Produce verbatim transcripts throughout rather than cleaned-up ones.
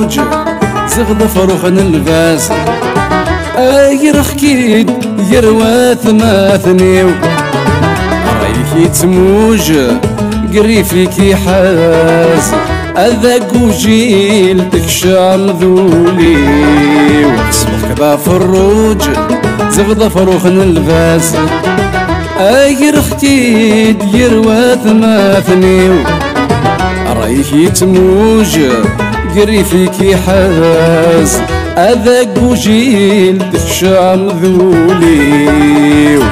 الفروج زغد فروخن الباس اير حكيد يروى ثماثنيو رايك يتموج قري فيك يحاز اذاك وجيل تكشام ذولي واسمك كذا فروج زغد فروخن الباس اير حكيد يروى ثماثنيو رايك يتموج قري فيك يحاز اذاك وجيل تكشام ذولي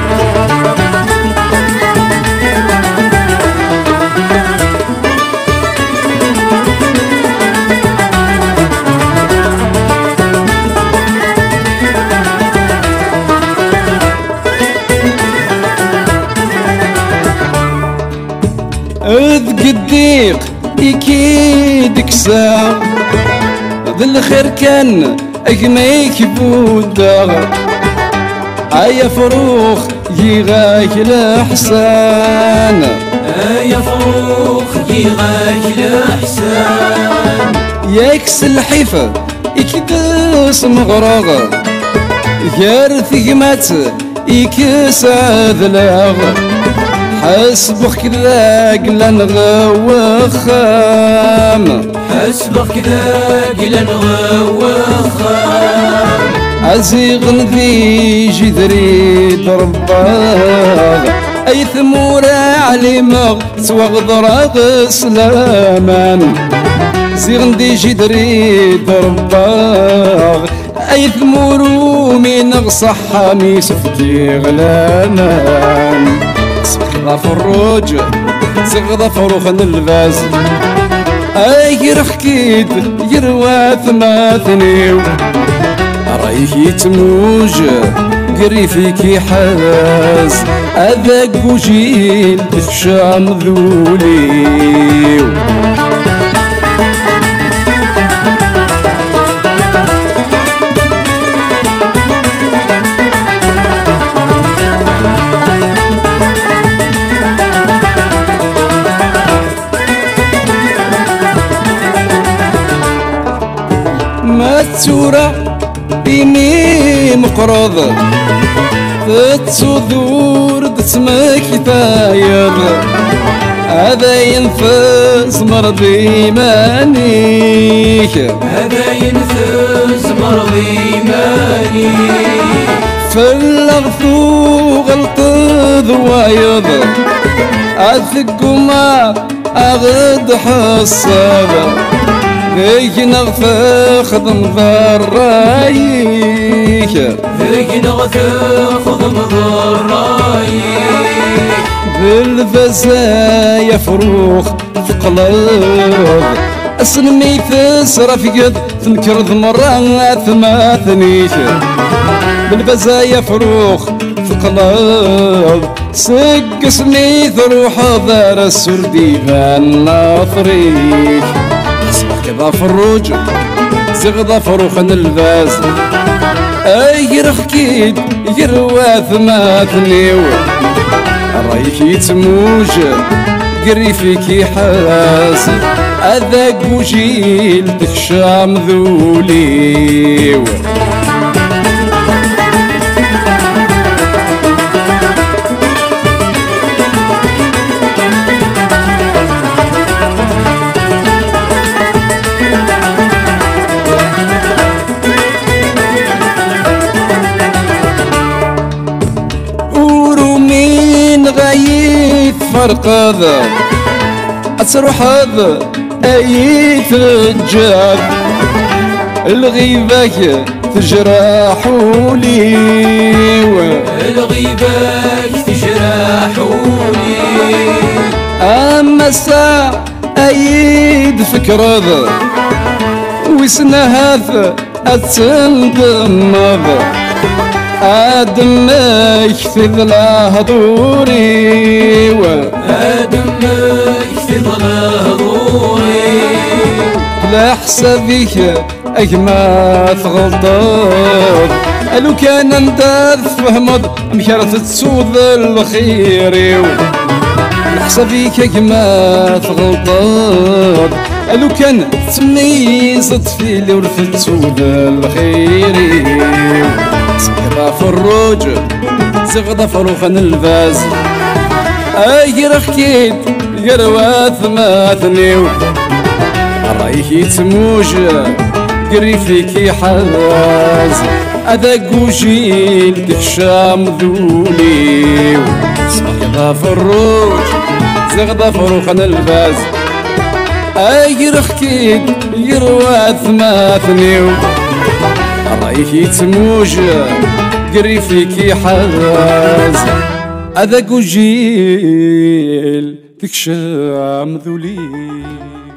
اذ قديق يكيدك ساعة ذا الخير كان اقميك بودا ايا فروخ يغاك الاحسان ايا فروخ يغاك الاحسان ياكس الحيفة يكدس مغرغ يارث قمات يكس عذلاغ حسبك كذاك لنغوى خام حسبك كذاك لنغوى خام عزيغ ذي جدري درباغ اي ثمورة عليمغ سوى غضراغ سلامان زيغ ذي جدري درباغ اي ثمورو من غصحة ميسفتي غلامان زغضة فروج زغضة فروخن الباس اي رحكيد يروى ثماثنيو رايك يتموج قري فيك يحاز اذاك وجيل تكشام ذولي ما تسورة بيني مقرض تتصدور تسمك تايض هذا ينفس مرضي مانيك هذا ينفس مرضي مانيك فالغثو غلط ذوايض اثق ما اغد حصاب ذيك نغفى خدم ذرايك ذيك نغفى خدم ذرايك بالفزايا فروخ في قلب اسلمي تسرى في قد تنكر ذمرة ثماثنيك بالفزايا فروخ في قلب سقسني ثروح ذار السردي بان ناطريك كذا فروج زغضة فروخن الباس اي رخكيد يروى ثماثنيو رايك يتموج قري فيك يحاس اذاك وجيل تكشام ذولي غايت فرق هذا أتروح هذا أي تجاب الغيبة تجرحولي الغيبة تجرحولي أما الساعة أيد فكر هذا وسنا هذا أتندم هذا آدمك في ظله دوري آدمك في ظله دوري لا حسابيك أجمع غلطات لو كان انت فهمت مكرت تسود الخير لا حسابيك أجمع غلطات لو كان تميز طفيلي ورفت سود الخيري سقطة فروج زغطة فروخن الفاز اي رخيت قرواث ماثنيو رايكي تموج قري فيكي حواز هذا قوجيل تكشام ذوليو سقطة فروج زغطة فروخن الفاز اي رخيت قرواث ماثنيو رايكي تموج قري فيكي حواز هذا قوجيل تكشام ذولي.